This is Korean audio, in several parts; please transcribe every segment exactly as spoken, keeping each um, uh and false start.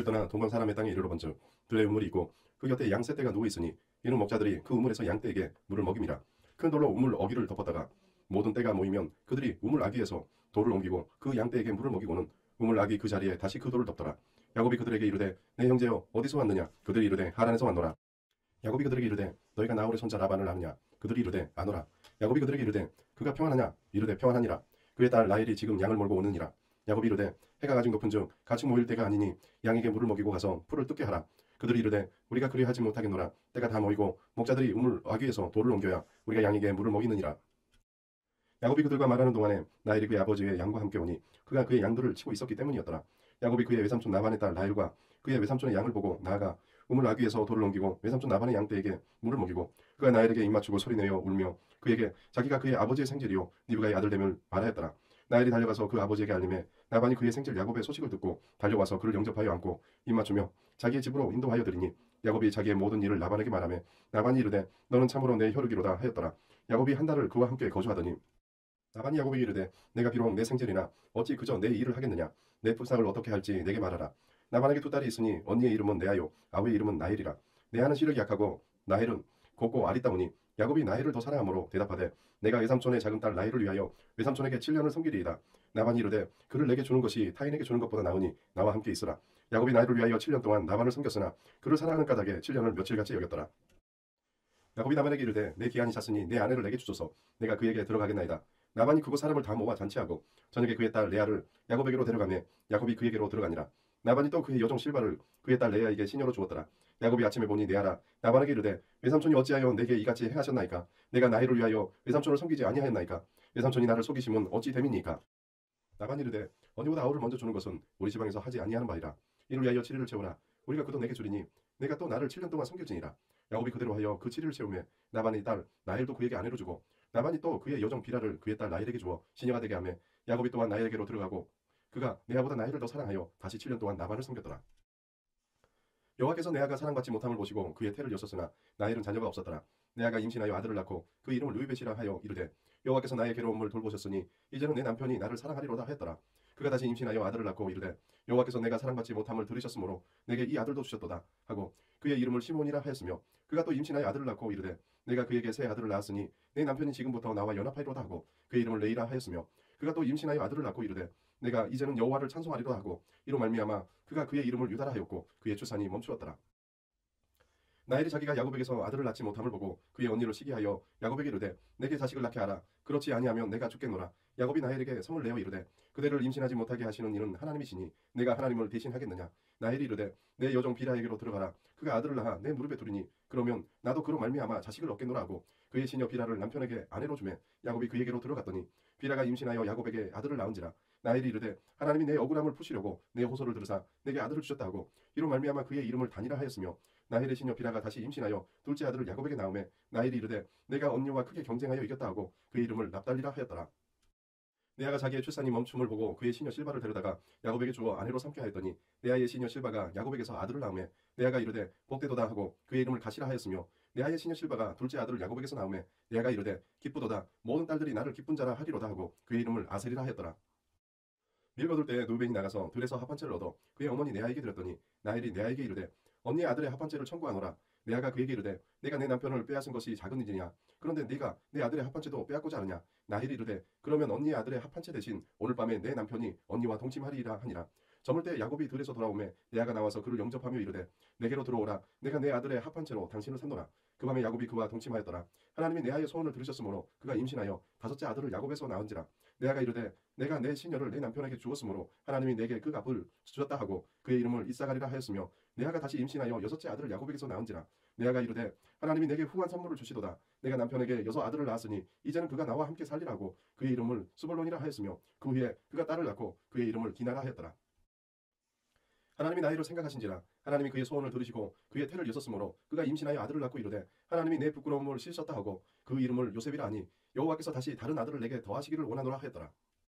떠나 동방 사람의 땅에 이르러 본즉 들에 우물이 있고 그 곁에 양 세 떼가 누워 있으니 이는 목자들이 그 우물에서 양 떼에게 물을 먹임이라. 큰 돌로 우물 어귀를 덮었다가 모든 떼가 모이면 그들이 우물 아귀에서 돌을 옮기고 그 양 떼에게 물을 먹이고는 우물 아귀 그 자리에 다시 그 돌을 덮더라. 야곱이 그들에게 이르되 내 형제여 어디서 왔느냐. 그들이 이르되 하란에서 왔노라. 야곱이 그들에게 이르되 너희가 나홀의 손자 라반을 아느냐. 그들이 이르되 아노라. 야곱이 그들에게 이르되 그가 평안하냐. 이르되 평안하니라. 그의 딸 라헬이 지금 양을 몰고 오느니라. 야곱이 이르되 해가 아직 높은즉 같이 모일 때가 아니니 양에게 물을 먹이고 가서 풀을 뜯게 하라. 그들이 이르되 우리가 그리 하지 못하겠노라. 때가 다 모이고 목자들이 우물 아귀에서 돌을 옮겨야 우리가 양에게 물을 먹이느니라. 야곱이 그들과 말하는 동안에 라헬이 그의 아버지의 양과 함께 오니 그가 그의 양들을 치고 있었기 때문이었더라. 야곱이 그의 외삼촌 라반의 딸 라헬과 그의 외삼촌의 양을 보고 나아가 우물 아귀에서 돌을 옮기고 외삼촌 라반의 양떼에게 물을 먹이고 그가 라헬에게 입맞추고 소리내어 울며 그에게 자기가 그의 아버지의 생질이요 리브가의 아들 됨을 말하였더라. 라헬이 달려가서 그 아버지에게 알림해 라반이 그의 생질 야곱의 소식을 듣고 달려와서 그를 영접하여 안고 입맞추며 자기의 집으로 인도하여 드리니 야곱이 자기의 모든 일을 라반에게 말하며 라반이 이르되 너는 참으로 내 혈육이로다 하였더라. 야곱이 한 달을 그와 함께 거주하더니 라반이 야곱에게 이르되 내가 비록 내 생질이나 어찌 그저 내 일을 하겠느냐. 내 품삯을 어떻게 할지 내게 말하라. 라반에게 두 딸이 있으니 언니의 이름은 레아요 아우의 이름은 나헬이라. 레아는 시력이 약하고 나헬은 곱고 아리따우니 야곱이 나헬을 더 사랑하므로 대답하되 내가 외삼촌의 작은 딸 라헬을 위하여 외삼촌에게 칠 년을 섬기리이다. 라반이 이르되 그를 내게 주는 것이 타인에게 주는 것보다 나으니 나와 함께 있으라. 야곱이 나헬을 위하여 칠 년 동안 라반을 섬겼으나 그를 사랑하는 까닭에 칠 년을 며칠같이 여겼더라. 야곱이 라반에게 이르되 내 기한이 찼으니 내 아내를 내게 주소서. 내가 그에게 들어가겠나이다. 라반이 그곳 사람을 다 모아 잔치하고 저녁에 그의 딸 레아를 야곱에게로 데려가매 야곱이 그에게로 들어가니라. 라반이 또 그의 여종 실바를 그의 딸 레아에게 시녀로 주었더라. 야곱이 아침에 보니 레아라 라반에게 이르되 외삼촌이 어찌하여 내게 이같이 행하셨나이까. 내가 나헬을 위하여 외삼촌을 섬기지 아니하였나이까. 외삼촌이 나를 속이심은 어찌 됨이니까. 라반이 이르되 언니보다 아우를 먼저 주는 것은 우리 지방에서 하지 아니하는 바이라. 이를 위하여 칠 일을 채우라. 우리가 그도 내게 주리니 내가 또 나를 칠 년 동안 섬길지니라. 야곱이 그대로 하여 그 칠 일을 채우매 라반의 딸 라헬도 그에게 아내로 주고 라반이 또 그의 여종 비라를 그의 딸 라헬에게 주어 시녀가 되게 하매 야곱이 또한 라헬에게로 들어가고 그가 레아보다 라헬을 더 사랑하여 다시 칠 년 동안 라반을 섬겼더라. 여호와께서 레아가 사랑받지 못함을 보시고 그의 태를 여셨으나 라헬은 자녀가 없었더라. 레아가 임신하여 아들을 낳고 그 이름을 르우벳이라 하여 이르되 여호와께서 나의 괴로움을 돌보셨으니 이제는 내 남편이 나를 사랑하리로다 하였더라. 그가 다시 임신하여 아들을 낳고 이르되 여호와께서 내가 사랑받지 못함을 들으셨으므로 내게 이 아들도 주셨도다 하고 그의 이름을 시몬이라 하였으며 그가 또 임신하여 아들을 낳고 이르되 내가 그에게 새 아들을 낳았으니 내 남편이 지금부터 나와 연합하리로다 하고 그의 이름을 레이라 하였으며 그가 또 임신하여 아들을 낳고 이르되 내가 이제는 여호와를 찬송하리로다 하고 이로 말미암아 그가 그의 이름을 유다라 하였고 그의 출산이 멈추었더라. 나헬이 자기가 야곱에게서 아들을 낳지 못함을 보고 그의 언니를 시기하여 야곱에게 이르되 내게 자식을 낳게 하라. 그렇지 아니하면 내가 죽겠노라. 야곱이 나헬에게 성을 내어 이르되 그대를 임신하지 못하게 하시는 이는 하나님이시니 내가 하나님을 대신하겠느냐. 나헬이 이르되 내 여종 비라에게로 들어가라. 그가 아들을 낳아 내 무릎에 두리니 그러면 나도 그로 말미암아 자식을 얻겠노라 하고 그의 시녀 비라를 남편에게 아내로 주매 야곱이 그에게로 들어갔더니 비라가 임신하여 야곱에게 아들을 낳은지라. 나헬이 이르되 하나님이 내 억울함을 푸시려고 내 호소를 들으사 내게 아들을 주셨다 하고 이로 말미암아 그의 이름을 단이라 하였으며 나헬의 시녀 비라가 다시 임신하여 둘째 아들을 야곱에게 낳음에 나헬이 이르되 내가 언니와 크게 경쟁하여 이겼다 하고 그의 이름을 납달리라 하였더라. 레아가 자기의 출산이 멈춤을 보고 그의 시녀 실바를 데려다가 야곱에게 주어 아내로 삼게 하였더니 레아의 시녀 실바가 야곱에게서 아들을 낳음에 레아가 이르되 복되도다 하고 그의 이름을 가시라 하였으며 레아의 시녀 실바가 둘째 아들을 야곱에게서 낳음에 레아가 이르되 기쁘도다 모든 딸들이 나를 기쁜 자라 하리로다 하고 그의 이름을 아셀이라 하였더라. 밀 거둘 때 누벤이 나가서 들에서 합한채를 얻어 그의 어머니 레아에게 드렸더니 나헬이 레아에게 이르되 언니의 아들의 합한채를 청구하노라. 레아가 그에게 이르되 내가 내 남편을 빼앗은 것이 작은 일이냐. 그런데 네가 내 아들의 합한채도 빼앗고자 하느냐. 나헬이 이르되 그러면 언니의 아들의 합한채 대신 오늘 밤에 내 남편이 언니와 동침하리이라 하니라. 저물 때 야곱이 들에서 돌아오매 레아가 나와서 그를 영접하며 이르되 내게로 들어오라. 내가 내 아들의 합한채로 당신을 샀노라. 그 밤에 야곱이 그와 동침하였더라. 하나님이 레아의 소원을 들으셨으므로 그가 임신하여 다섯째 아들을 야곱에서 낳은지라. 레아가 이르되 내가 내 시녀를 내 남편에게 주었으므로 하나님이 내게 그 값을 주셨다 하고 그의 이름을 이사가리라 하였으며 레아가 다시 임신하여 여섯째 아들을 야곱에게서 낳은지라. 레아가 이르되 하나님이 내게 후한 선물을 주시도다. 내가 남편에게 여섯 아들을 낳았으니 이제는 그가 나와 함께 살리라고 그의 이름을 수볼론이라 하였으며 그 후에 그가 딸을 낳고 그의 이름을 디나라 하였더라. 하나님이 나이를 생각하신지라. 하나님이 그의 소원을 들으시고 그의 태를 여섰으므로 그가 임신하여 아들을 낳고 이르되 하나님이 내 부끄러움을 씻으셨다 하고 그 이름을 요셉이라 하니 여호와께서 다시 다른 아들을 내게 더하시기를 원하노라 하였더라.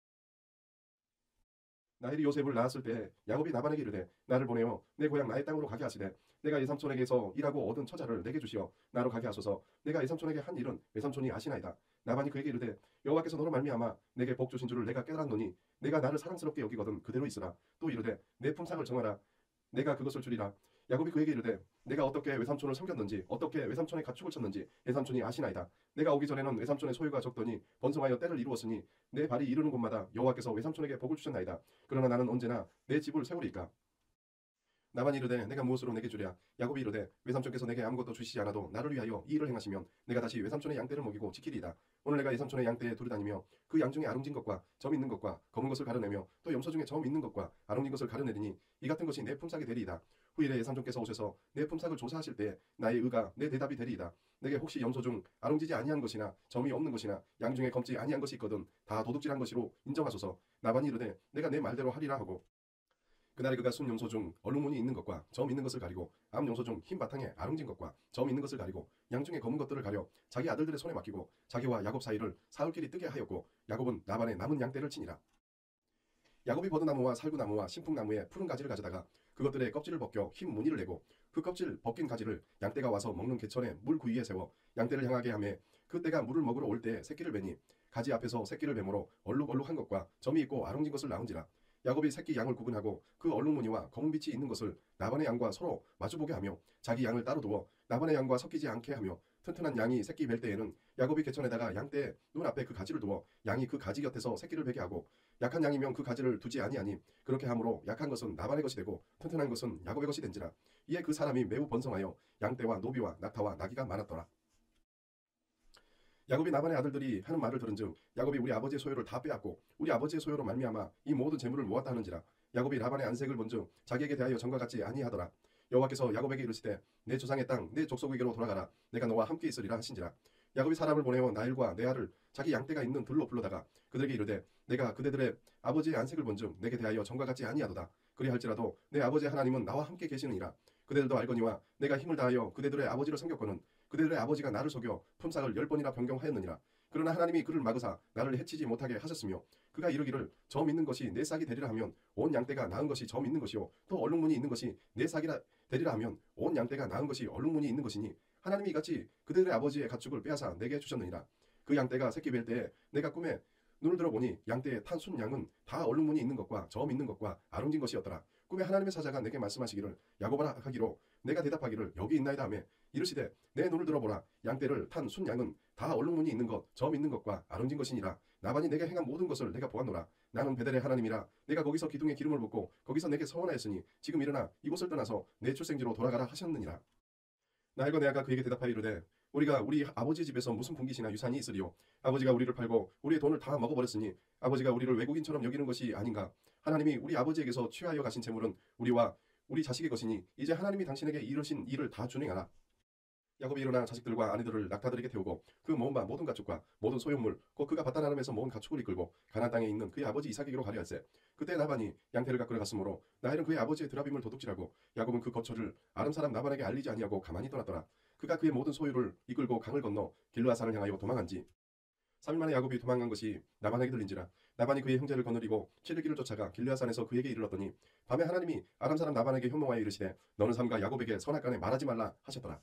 나헬이 요셉을 낳았을 때 야곱이 나반에게 이르되 나를 보내어 내 고향 나의 땅으로 가게 하시되 내가 외삼촌에게서 일하고 얻은 처자를 내게 주시어 나로 가게 하소서. 내가 외삼촌에게 한 일은 외삼촌이 아시나이다. 나반이 그에게 이르되 여호와께서 너로 말미암아 내게 복 주신 줄을 내가 깨달았노니 내가 나를 사랑스럽게 여기거든 그대로 있으라. 또 이르되 내 품삯을 정하라. 내가 그것을 주리라. 야곱이 그에게 이르되 내가 어떻게 외삼촌을 섬겼는지 어떻게 외삼촌의 가축을 쳤는지 외삼촌이 아시나이다. 내가 오기 전에는 외삼촌의 소유가 적더니 번성하여 때를 이루었으니 내 발이 이르는 곳마다 여호와께서 외삼촌에게 복을 주셨나이다. 그러나 나는 언제나 내 집을 세우리이까. 나만이 이르되 내가 무엇으로 내게 주랴. 야곱이 이르되 외삼촌께서 내게 아무것도 주시지 않아도 나를 위하여 이 일을 행하시면 내가 다시 외삼촌의 양떼를 먹이고 지키리이다. 오늘 내가 외삼촌의 양떼에 두루다니며 그 양 중에 아름진 것과 점 있는 것과 검은 것을 가려내며 또 염소 중에 점 있는 것과 아름진 것을 가려내리니 이 같은 것이 내 품삯이 되리이다. 후일에 외삼촌께서 오셔서 내 품삯을 조사하실 때에 나의 의가 내 대답이 되리이다. 내게 혹시 염소 중 아름지지 아니한 것이나 점이 없는 것이나 양 중에 검지 아니한 것이 있거든 다 도둑질한 것이로 인정하소서. 나만이 이르되 내가 내 말대로 하리라 하고 그날에 그가 순 염소 중 얼룩무늬 있는 것과 점 있는 것을 가리고 암 염소 중 흰 바탕에 아름진 것과 점 있는 것을 가리고 양 중에 검은 것들을 가려 자기 아들들의 손에 맡기고 자기와 야곱 사이를 사흘길이 뜨게 하였고 야곱은 라반의 남은 양떼를 치니라. 야곱이 버드나무와 살구나무와 신풍나무의 푸른 가지를 가져다가 그것들의 껍질을 벗겨 흰 무늬를 내고 그 껍질 벗긴 가지를 양떼가 와서 먹는 개천의 물 구위에 세워 양떼를 향하게 하매 그 떼가 물을 먹으러 올 때에 새끼를 베니 가지 앞에서 새끼를 베므로 얼룩얼룩한 것과 점이 있고 아름진 것을 낳은지라. 야곱이 새끼 양을 구분하고 그 얼룩무늬와 검은 빛이 있는 것을 라반의 양과 서로 마주보게 하며 자기 양을 따로 두어 라반의 양과 섞이지 않게 하며 튼튼한 양이 새끼 뵐 때에는 야곱이 개천에다가 양떼의 눈앞에 그 가지를 두어 양이 그 가지 곁에서 새끼를 베게 하고 약한 양이면 그 가지를 두지 아니하니 그렇게 함으로 약한 것은 라반의 것이 되고 튼튼한 것은 야곱의 것이 된지라. 이에 그 사람이 매우 번성하여 양떼와 노비와 낙타와 나귀가 많았더라. 야곱이 나반의 아들들이 하는 말을 들은즉 야곱이 우리 아버지의 소유를 다 빼앗고 우리 아버지의 소유로 말미암아 이 모든 재물을 모았다 하는지라. 야곱이 라반의 안색을 본즉 자기에게 대하여 전과 같지 아니하더라. 여호와께서 야곱에게 이르시되 내 조상의 땅 내 족속에게로 돌아가라. 내가 너와 함께 있으리라 하신지라. 야곱이 사람을 보내어 나일과 레아를 자기 양떼가 있는 들로 불러다가 그들에게 이르되 내가 그대들의 아버지의 안색을 본즉 내게 대하여 전과 같지 아니하도다. 그리할지라도 내 아버지의 하나님은 나와 함께 계시느니라. 그대들도 알거니와 내가 힘을 다하여 그대들의 아버지를 섬겼거는 그대들의 아버지가 나를 속여 품삯을 열 번이나 변경하였느니라. 그러나 하나님이 그를 막으사 나를 해치지 못하게 하셨으며 그가 이르기를 점 있는 것이 내 싹이 되리라 하면 온 양떼가 나은 것이 점 있는 것이요 또 얼룩무늬 있는 것이 내 싹이라 되리라 하면 온 양떼가 나은 것이 얼룩무늬 있는 것이니 하나님이 이같이 그들의 아버지의 가축을 빼앗아 내게 주셨느니라. 그 양떼가 새끼 뵐 때에 내가 꿈에 눈을 들어보니 양떼의 탄 순 양은 다 얼룩무늬 있는 것과 점 있는 것과 아름진 것이었더라. 꿈에 하나님의 사자가 내게 말씀하시기를 야곱아라 하기로 내가 대답하기를 여기 있나이다 하며 이르시되 내 눈을 들어보라. 양떼를 탄 순 양은 다 얼룩무늬 있는 것 점 있는 것과 아름진 것이니라. 나반이 내게 행한 모든 것을 내가 보았노라. 나는 베델의 하나님이라. 내가 거기서 기둥에 기름을 붓고 거기서 내게 서원하였으니 지금 일어나 이곳을 떠나서 내 출생지로 돌아가라 하셨느니라. 나일과 레아가 그에게 대답하여 이르되 우리가 우리 아버지 집에서 무슨 분깃이나 유산이 있으리요. 아버지가 우리를 팔고 우리의 돈을 다 먹어버렸으니 아버지가 우리를 외국인처럼 여기는 것이 아닌가. 하나님이 우리 아버지에게서 취하여 가신 재물은 우리와 우리 자식의 것이니 이제 하나님이 당신에게 이르신 일을 다 준행하라. 야곱이 일어나 자식들과 아내들을 낙타들에게 태우고 그 모은 바 모든 가축과 모든 소유물 곧 그가 바다나름에서 모은 가축을 이끌고 가나안 땅에 있는 그의 아버지 이삭에게로 가려 할세. 그때 나반이 양떼를 가꾸려 갔으므로 나일은 그의 아버지의 드라빔을 도둑질하고 야곱은 그 거처를 아람 사람 나반에게 알리지 아니하고 가만히 떠났더라. 그가 그의 모든 소유를 이끌고 강을 건너 길르앗산을 향하여 도망한지 삼 일 만에 야곱이 도망간 것이 나반에게 들린지라. 나반이 그의 형제를 거느리고 칠 일 길을 쫓아가 길르앗산에서 그에게 이르렀더니 밤에 하나님이 아람 사람 나반에게 현몽하여 이르시되 너는 삼가 야곱에게 선악간에 말하지 말라 하셨더라.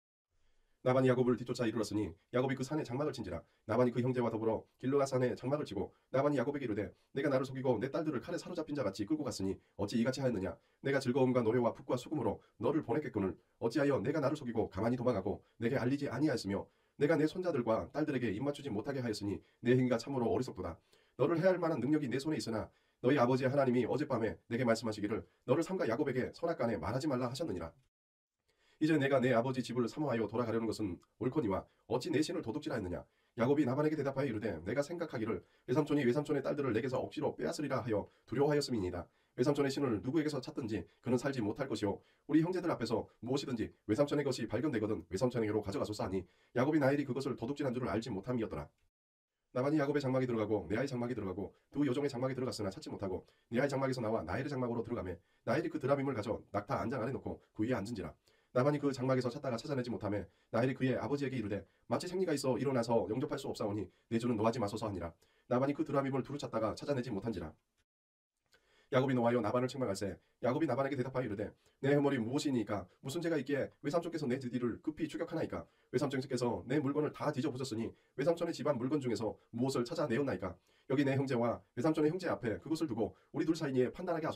나반이 야곱을 뒤쫓아 이르렀으니 야곱이 그 산에 장막을 친지라. 나반이 그 형제와 더불어 길르앗산에 장막을 치고 나반이 야곱에게 이르되 내가 나를 속이고 내 딸들을 칼에 사로잡힌 자 같이 끌고 갔으니 어찌 이같이 하였느냐. 내가 즐거움과 노래와 풋과 수금으로 너를 보냈겠거늘 어찌하여 내가 나를 속이고 가만히 도망하고 내게 알리지 아니하였으며 내가 내 손자들과 딸들에게 입맞추지 못하게 하였으니 내 행위가 참으로 어리석도다. 너를 해할 만한 능력이 내 손에 있으나 너희 아버지의 하나님이 어젯밤에 내게 말씀하시기를 너를 삼가 야곱에게 선악간에 말하지 말라 하셨느니라. 이제 내가 내 아버지 집을 사모하여 돌아가려는 것은 옳거니와 어찌 내 신을 도둑질하였느냐. 야곱이 나반에게 대답하여 이르되 내가 생각하기를 외삼촌이 외삼촌의 딸들을 내게서 억지로 빼앗으리라 하여 두려워하였음이니이다. 외삼촌의 신을 누구에게서 찾든지 그는 살지 못할 것이요 우리 형제들 앞에서 무엇이든지 외삼촌의 것이 발견되거든 외삼촌에게로 가져가소서 하니 야곱이 나일이 그것을 도둑질한 줄을 알지 못함이었더라. 나반이 야곱의 장막에 들어가고 레아의 장막에 들어가고 두 여종의 장막에 들어갔으나 찾지 못하고 레아의 장막에서 나와 나일의 장막으로 들어가매 나일이 그 드라빔을 가져 낙타 안장 아래 놓고 그 위에 앉은지라. 나반이 그 장막에서 찾다가 찾아내지 못하며 나일이 그의 아버지에게 이르되 마치 생리가 있어 일어나서 영접할 수 없사오니 내 주는 노하지 마소서 하니라. 나반이 그 드라빔을 두루 찾다가 찾아내지 못한지라. 야곱이 노하여 나반을 책망할세. 야곱이 나반에게 대답하여 이르되 내 허물이 무엇이니까 무슨 죄가 있기에 외삼촌께서 내 드디를 급히 추격하나이까. 외삼촌께서 내 물건을 다 뒤져보셨으니 외삼촌의 집안 물건 중에서 무엇을 찾아내었나이까. 여기 내 형제와 외삼촌의 형제 앞에 그것을 두고 우리 둘 사이에 판단하게 하소서.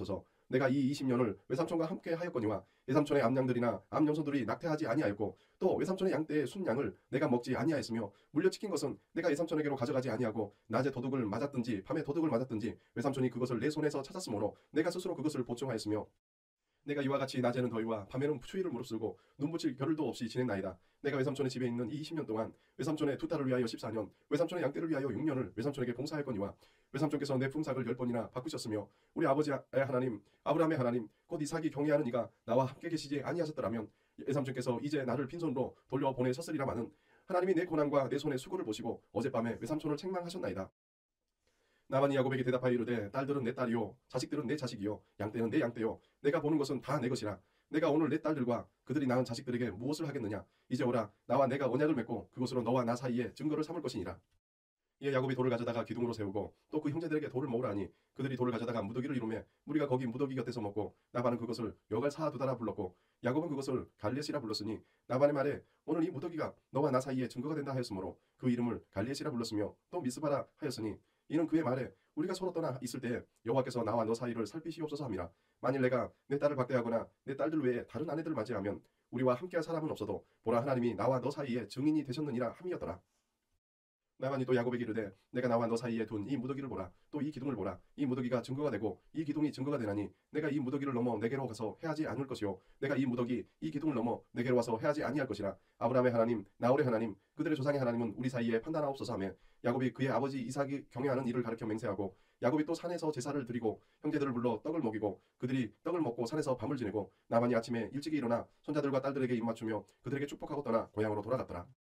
내가 이 이십 년을 외삼촌과 함께 하였거니와 외삼촌의 암양들이나 암염소들이 낙태하지 아니하였고 또 외삼촌의 양떼의 순양을 내가 먹지 아니하였으며 물려치킨 것은 내가 외삼촌에게로 가져가지 아니하고 낮에 도둑을 맞았든지 밤에 도둑을 맞았든지 외삼촌이 그것을 내 손에서 찾았으므로 내가 스스로 그것을 보충하였으며 내가 이와 같이 낮에는 더위와 밤에는 추위를 무릅쓰고 눈붙일 겨를도 없이 지냈나이다. 내가 외삼촌의 집에 있는 이 이십 년 동안 외삼촌의 두 딸을 위하여 십사 년, 외삼촌의 양떼를 위하여 육 년을 외삼촌에게 봉사하였거니와 외삼촌께서 내 품삯을 열 번이나 바꾸셨으며 우리 아버지의 하나님 아브라함의 하나님 곧 이삭이 경외하는 이가 나와 함께 계시지 아니하셨더라면 외삼촌께서 이제 나를 빈손으로 돌려보내셨으리라마는 하나님이 내 고난과 내 손의 수고를 보시고 어젯밤에 외삼촌을 책망하셨나이다. 나만이 야곱에게 대답하여 이르되 딸들은 내 딸이요 자식들은 내 자식이요 양떼는 내 양떼요 내가 보는 것은 다 내 것이라. 내가 오늘 내 딸들과 그들이 낳은 자식들에게 무엇을 하겠느냐. 이제 오라 나와 내가 언약을 맺고 그것으로 너와 나 사이에 증거를 삼을 것이니라. 이에 야곱이 돌을 가져다가 기둥으로 세우고 또 그 형제들에게 돌을 모으라 하니 그들이 돌을 가져다가 무더기를 이루매 무리가 거기 무더기 곁에서 먹고 나반은 그것을 여갈 사두다라 불렀고 야곱은 그것을 갈렛이라 불렀으니 나반의 말에 오늘 이 무더기가 너와 나 사이에 증거가 된다 하였으므로 그 이름을 갈렛이라 불렀으며 또 미스바라 하였으니 이는 그의 말에 우리가 서로 떠나 있을 때에 여호와께서 나와 너 사이를 살피시옵소서 함이라. 만일 내가 내 딸을 박대하거나 내 딸들 외에 다른 아내들을 맞이하면 우리와 함께할 사람은 없어도 보라 하나님이 나와 너 사이에 증인이 되셨느니라 함이었더라. 나반이 또 야곱에게 이르되 내가 나와 너 사이에 둔 이 무더기를 보라. 또 이 기둥을 보라. 이 무더기가 증거가 되고 이 기둥이 증거가 되나니 내가 이 무더기를 넘어 내게로 가서 해하지 않을 것이요 내가 이 무더기 이 기둥을 넘어 내게로 와서 해하지 아니할 것이라. 아브라함의 하나님 나홀의 하나님 그들의 조상의 하나님은 우리 사이에 판단하옵소서 하며 야곱이 그의 아버지 이삭이 경외하는 일을 가르쳐 맹세하고 야곱이 또 산에서 제사를 드리고 형제들을 불러 떡을 먹이고 그들이 떡을 먹고 산에서 밤을 지내고 나반이 아침에 일찍이 일어나 손자들과 딸들에게 입맞추며 그들에게 축복하고 떠나 고향으로 돌아갔더라.